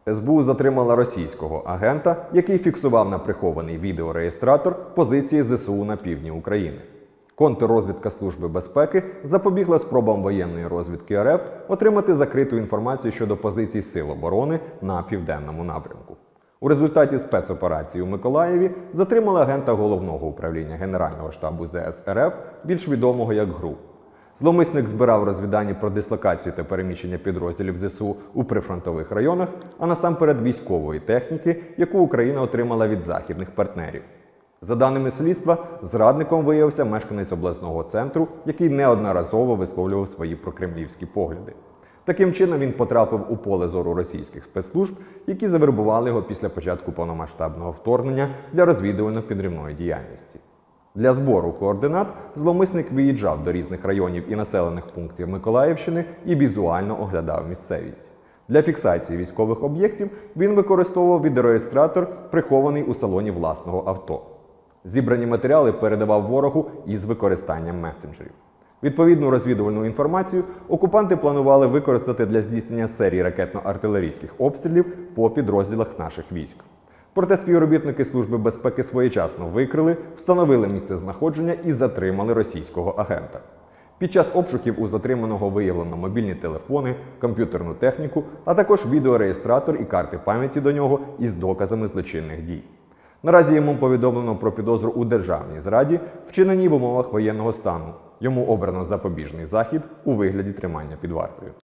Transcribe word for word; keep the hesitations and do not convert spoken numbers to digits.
ес бе у затримала російського агента, який фіксував на прихований відеореєстратор позиції зе се у на півдні України. Контррозвідка Служби безпеки запобігла спробам воєнної розвідки ер еф отримати закриту інформацію щодо позицій Сил оборони на південному напрямку. У результаті спецоперації у Миколаєві затримали агента Головного управління Генерального штабу зе ес ер еф, більш відомого як ГРУ. Зловмисник збирав розвіддані про дислокацію та переміщення підрозділів зе се у у прифронтових районах, а насамперед військової техніки, яку Україна отримала від західних партнерів. За даними слідства, зрадником виявився мешканець обласного центру, який неодноразово висловлював свої прокремлівські погляди. Таким чином він потрапив у поле зору російських спецслужб, які завербували його після початку повномасштабного вторгнення для розвідувально-підривної діяльності. Для збору координат зловмисник виїжджав до різних районів і населених пунктів Миколаївщини і візуально оглядав місцевість. Для фіксації військових об'єктів він використовував відеореєстратор, прихований у салоні власного авто. Зібрані матеріали передавав ворогу із використанням месенджерів. Відповідну розвідувальну інформацію окупанти планували використати для здійснення серії ракетно-артилерійських обстрілів по підрозділах наших військ. Проте співробітники Служби безпеки своєчасно викрили, встановили місце знаходження і затримали російського агента. Під час обшуків у затриманого виявлено мобільні телефони, комп'ютерну техніку, а також відеореєстратор і карти пам'яті до нього із доказами злочинних дій. Наразі йому повідомлено про підозру у державній зраді, вчиненій в умовах воєнного стану. Йому обрано запобіжний захід у вигляді тримання під вартою.